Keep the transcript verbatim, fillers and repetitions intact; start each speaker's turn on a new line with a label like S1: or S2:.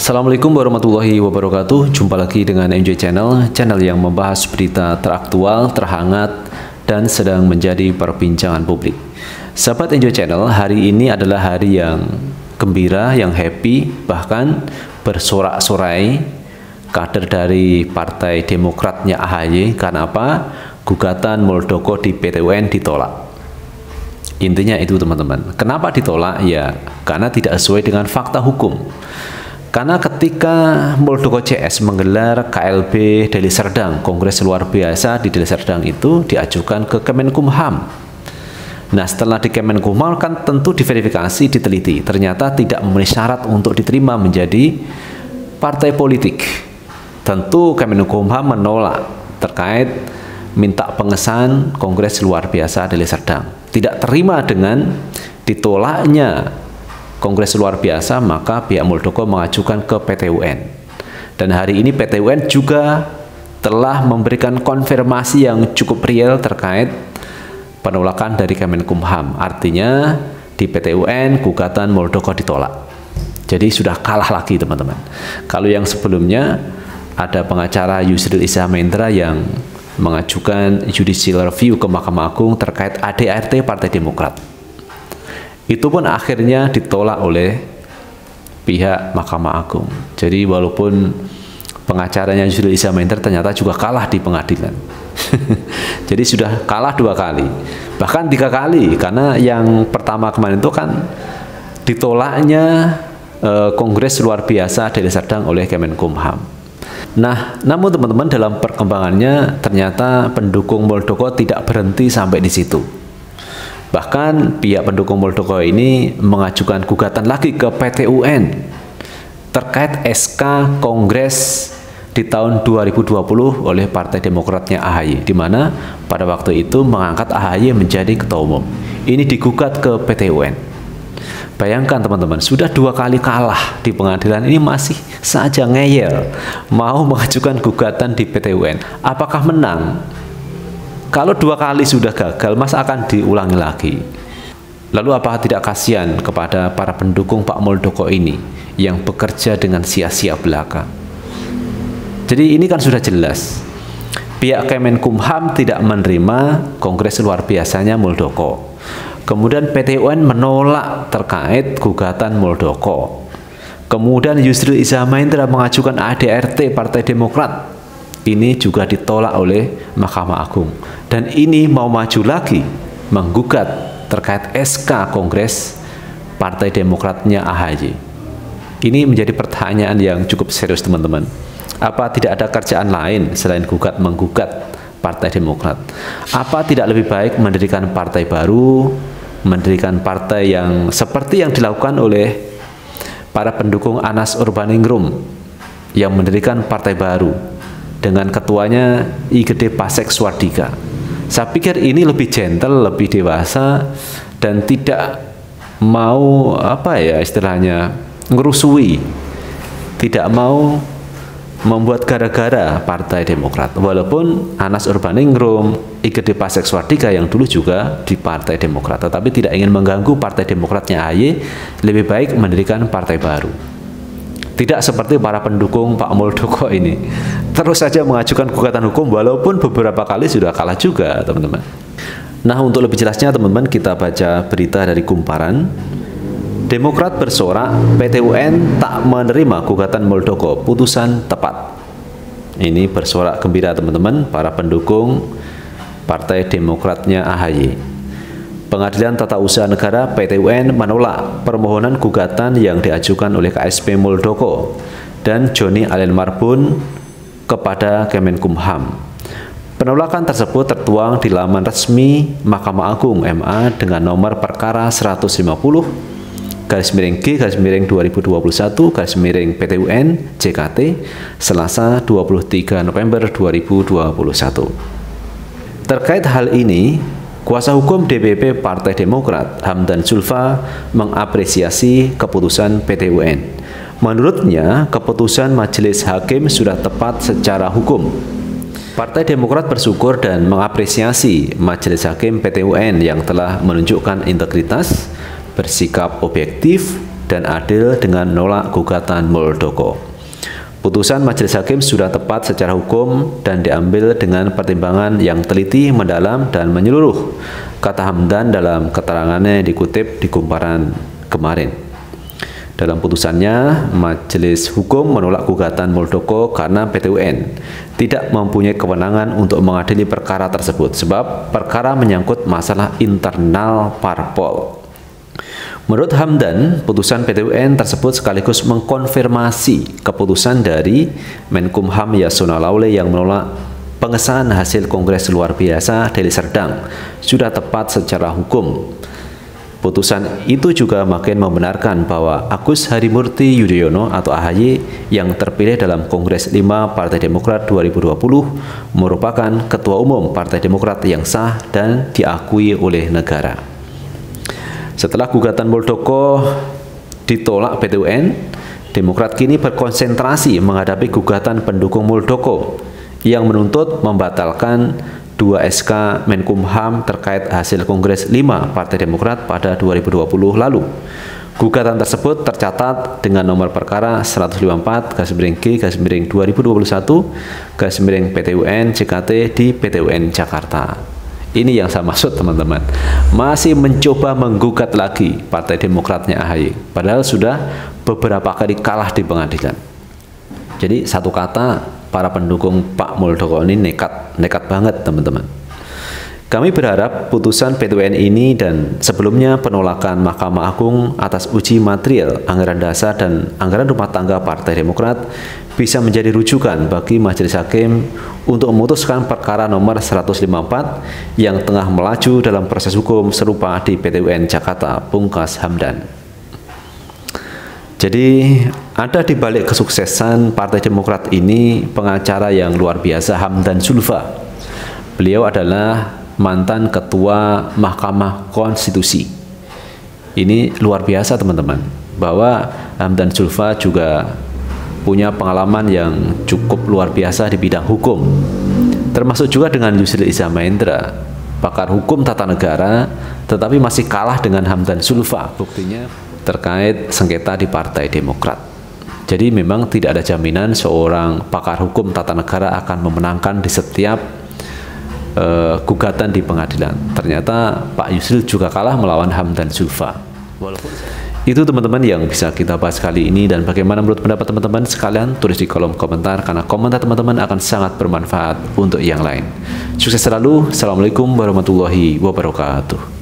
S1: Assalamualaikum warahmatullahi wabarakatuh. Jumpa lagi dengan M J Channel, channel yang membahas berita teraktual, terhangat, dan sedang menjadi perbincangan publik. Sahabat M J Channel, hari ini adalah hari yang gembira, yang happy, bahkan bersorak-sorai kader dari Partai Demokratnya A H Y. Karena apa? Gugatan Muldoko di P T U N ditolak. Intinya itu teman-teman. Kenapa ditolak? Ya, karena tidak sesuai dengan fakta hukum. Karena ketika Muldoko C S menggelar K L B Deli Serdang, Kongres Luar Biasa di Deli Serdang itu diajukan ke Kemenkumham. Nah, setelah di Kemenkumham kan tentu diverifikasi, diteliti. Ternyata tidak memenuhi syarat untuk diterima menjadi partai politik. Tentu Kemenkumham menolak terkait minta pengesahan Kongres Luar Biasa Deli Serdang. Tidak terima dengan ditolaknya Kongres Luar Biasa, maka pihak Muldoko mengajukan ke P T U N. Dan hari ini P T U N juga telah memberikan konfirmasi yang cukup real terkait penolakan dari Kemenkumham. Artinya di P T U N gugatan Muldoko ditolak. Jadi sudah kalah lagi teman-teman. Kalau yang sebelumnya ada pengacara Yusril Iza Mahendra yang mengajukan judicial review ke Mahkamah Agung terkait A D A R T Partai Demokrat. Itu pun akhirnya ditolak oleh pihak Mahkamah Agung. Jadi walaupun pengacaranya Yusril Iza Mahendra ternyata juga kalah di pengadilan. Jadi sudah kalah dua kali, bahkan tiga kali, karena yang pertama kemarin itu kan ditolaknya eh, Kongres Luar Biasa Deli Serdang oleh Kemenkumham. Nah, namun teman-teman, dalam perkembangannya ternyata pendukung Muldoko tidak berhenti sampai di situ. Bahkan pihak pendukung Muldoko ini mengajukan gugatan lagi ke P T U N terkait S K Kongres di tahun dua ribu dua puluh oleh Partai Demokratnya A H Y, di mana pada waktu itu mengangkat A H Y menjadi ketua umum. Ini digugat ke P T U N. Bayangkan teman-teman, sudah dua kali kalah di pengadilan, ini masih saja ngeyel mau mengajukan gugatan di P T U N. Apakah menang? Kalau dua kali sudah gagal, masa akan diulangi lagi? Lalu apa tidak kasihan kepada para pendukung Pak Muldoko ini yang bekerja dengan sia-sia belaka? Jadi ini kan sudah jelas, pihak Kemenkumham tidak menerima Kongres Luar Biasanya Muldoko. Kemudian P T U N menolak terkait gugatan Muldoko. Kemudian Yusril Iza Mahendra mengajukan A D A R T Partai Demokrat. Ini juga ditolak oleh Mahkamah Agung. Dan ini mau maju lagi menggugat terkait S K Kongres Partai Demokratnya A H Y. Ini menjadi pertanyaan yang cukup serius teman-teman. Apa tidak ada kerjaan lain selain gugat menggugat Partai Demokrat? Apa tidak lebih baik mendirikan partai baru, mendirikan partai yang seperti yang dilakukan oleh para pendukung Anas Urbaningrum yang mendirikan partai baru dengan ketuanya I G D Pasek Swardika? Saya pikir ini lebih gentle, lebih dewasa, dan tidak mau apa ya istilahnya ngerusui, tidak mau membuat gara-gara Partai Demokrat. Walaupun Anas Urbaningrum, I G D Pasek Swardika yang dulu juga di Partai Demokrat, tetapi tidak ingin mengganggu Partai Demokratnya A H Y, lebih baik mendirikan partai baru. Tidak seperti para pendukung Pak Muldoko ini, terus saja mengajukan gugatan hukum walaupun beberapa kali sudah kalah juga teman-teman. Nah, untuk lebih jelasnya teman-teman, kita baca berita dari Kumparan. Demokrat bersorak, P T U N tak menerima gugatan Muldoko, putusan tepat. Ini bersorak gembira teman-teman para pendukung Partai Demokratnya A H Y. Pengadilan Tata Usaha Negara P T U N menolak permohonan gugatan yang diajukan oleh K S P Muldoko dan Joni Allen Marbun kepada Kemenkumham. Penolakan tersebut tertuang di laman resmi Mahkamah Agung M A dengan nomor perkara seratus lima puluh garis miring G garis miring dua ribu dua puluh satu garis miring P T U N J K T Selasa dua puluh tiga November dua ribu dua puluh satu. Terkait hal ini, kuasa hukum D P P Partai Demokrat Hamdan Zulfa mengapresiasi keputusan P T U N. Menurutnya, keputusan Majelis Hakim sudah tepat secara hukum. Partai Demokrat bersyukur dan mengapresiasi Majelis Hakim P T U N yang telah menunjukkan integritas, bersikap objektif, dan adil dengan menolak gugatan Muldoko. Putusan Majelis Hakim sudah tepat secara hukum dan diambil dengan pertimbangan yang teliti, mendalam, dan menyeluruh, kata Hamdan dalam keterangannya dikutip di Kumparan kemarin. Dalam putusannya, Majelis Hukum menolak gugatan Muldoko karena P T U N tidak mempunyai kewenangan untuk mengadili perkara tersebut, sebab perkara menyangkut masalah internal parpol. Menurut Hamdan, putusan P T U N tersebut sekaligus mengkonfirmasi keputusan dari Menkumham Yasona Lawli yang menolak pengesahan hasil Kongres Luar Biasa Deli Serdang sudah tepat secara hukum. Putusan itu juga makin membenarkan bahwa Agus Harimurti Yudhoyono atau A H Y yang terpilih dalam Kongres lima Partai Demokrat dua ribu dua puluh merupakan Ketua Umum Partai Demokrat yang sah dan diakui oleh negara. Setelah gugatan Muldoko ditolak P T U N, Demokrat kini berkonsentrasi menghadapi gugatan pendukung Muldoko yang menuntut membatalkan dua S K Menkumham terkait hasil Kongres lima Partai Demokrat pada dua ribu dua puluh lalu. Gugatan tersebut tercatat dengan nomor perkara seratus lima puluh empat garis miring G garis miring dua ribu dua puluh satu garis miring P T U N C K T di P T U N Jakarta. Ini yang saya maksud, teman-teman. Masih mencoba menggugat lagi Partai Demokratnya A H Y, padahal sudah beberapa kali kalah di pengadilan. Jadi satu kata, para pendukung Pak Muldoko ini nekat, nekat banget, teman-teman. Kami berharap putusan P T U N ini dan sebelumnya penolakan Mahkamah Agung atas uji material anggaran dasar dan anggaran rumah tangga Partai Demokrat bisa menjadi rujukan bagi Majelis Hakim untuk memutuskan perkara nomor seratus lima puluh empat yang tengah melaju dalam proses hukum serupa di P T U N Jakarta, pungkas Hamdan. Jadi ada di balik kesuksesan Partai Demokrat ini pengacara yang luar biasa, Hamdan Zulfa. Beliau adalah mantan Ketua Mahkamah Konstitusi. Ini luar biasa, teman-teman, bahwa Hamdan Zulfa juga punya pengalaman yang cukup luar biasa di bidang hukum, termasuk juga dengan Yusril Iza Mahendra, pakar hukum tata negara, tetapi masih kalah dengan Hamdan Zulfa. Buktinya terkait sengketa di Partai Demokrat. Jadi memang tidak ada jaminan seorang pakar hukum tata negara akan memenangkan di setiap uh, gugatan di pengadilan. Ternyata Pak Yusril juga kalah melawan Hamdan Zulfa. Walaupun itu, teman-teman, yang bisa kita bahas kali ini, dan bagaimana menurut pendapat teman-teman sekalian, tulis di kolom komentar, karena komentar teman-teman akan sangat bermanfaat untuk yang lain. Sukses selalu. Assalamualaikum warahmatullahi wabarakatuh.